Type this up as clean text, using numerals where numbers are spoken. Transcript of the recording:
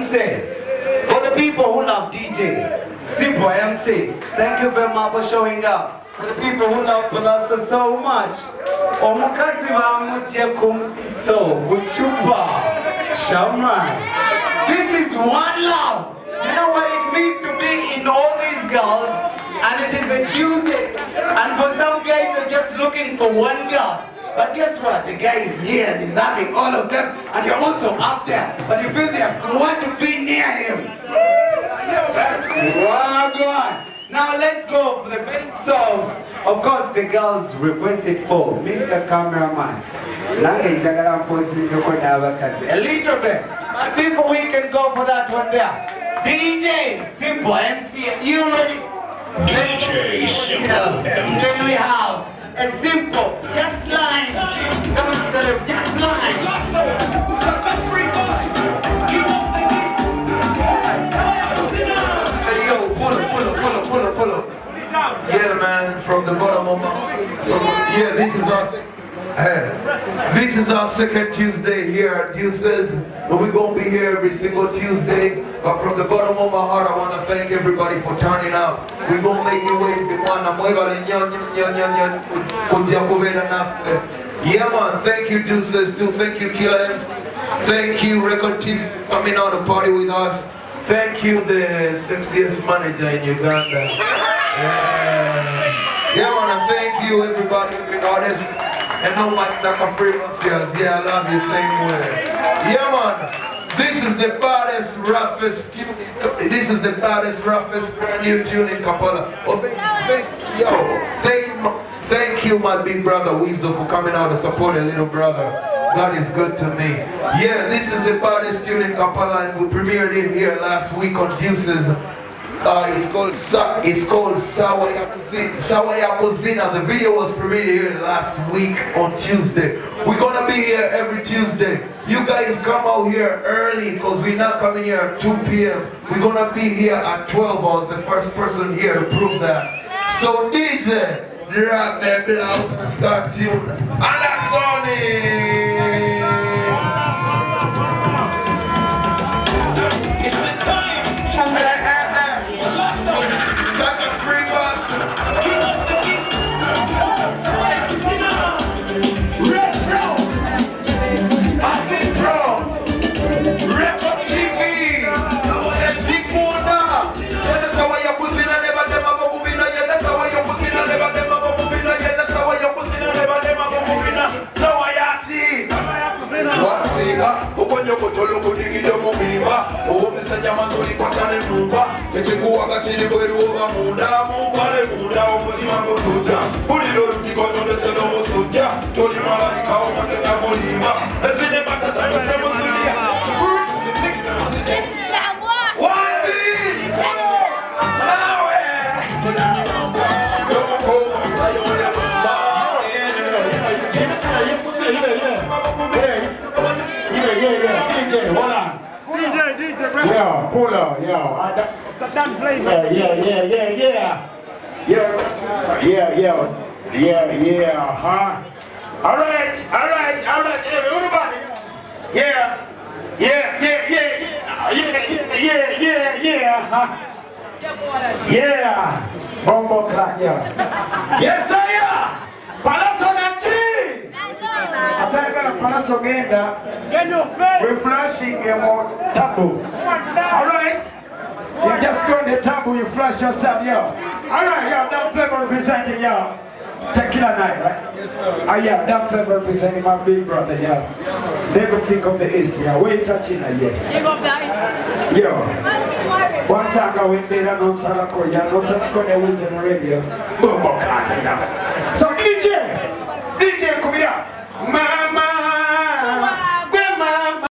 MC. For the people who love DJ, Simple MC, thank you very much for showing up. For the people who love Palasa so much, Omukazi wa Mujekum so Uchupa Shaman. This is one love. You know what it means to be in all these girls, and it is a Tuesday, and for some guys are just looking for one girl. But guess what? The guy is here and he's having all of them, and you're also up there, but you feel you want to be near him. Wow, God. Now let's go for the best song. Of course, the girls requested for Mr. Cameraman. A little bit. But before we can go for that one there, DJ Simple MC, you ready? DJ Simple MC. Then we have a simple, just line. Come on, Celeb, just line. Yo, pull up. Yeah, man, from the bottom of my... Yeah, this is our second Tuesday here at Deuces. But we're going to be here every single Tuesday. But from the bottom of my heart, I want to thank everybody for turning up. We're going to make it wait. Yeah, man, thank you, Deuces, too. Thank you, Killer. Thank you, Record TV, coming out to party with us. Thank you, the sexiest manager in Uganda. Yeah, man, and thank you, everybody, every artist. And no Mike Taka Free Mafias. Yeah, I love you same way. Yeah, man, this is the baddest, roughest tune. This is the baddest, roughest brand new tune in Kampala. Oh, thank you, my big brother Weasel, for coming out to support a little brother. God is good to me. Yeah, this is the baddest tune in Kampala, and we premiered it here last week on Deuces. It's called Sawa Yakuzina. The video was premiered here last week on Tuesday. We're gonna be here every Tuesday. You guys come out here early because we're not coming here at 2 p.m. We're gonna be here at 12. I was the first person here to prove that. So DJ, drop that blouse and start tune. And that's on it. Yo, pull up, yo. Saddam flavor. Yeah, huh? Alright, everybody. Yeah. Bombo clap, yeah. Yes, sir. Palazzo Nachi. Ataka Palazzo Genda. We're flashing on taboo. Alright? You just go on the taboo, you flash yourself, yo. Alright, yo, that flavor representing, yo. Tequila night, right? Yes, sir. Yeah, that flavor representing my big brother, yo. Never think of the East, yeah. Where you touching, yeah? You go back. Yo. One song I went there, no Salako, yeah. No Salako, there was on the radio. Boom, boom, so DJ.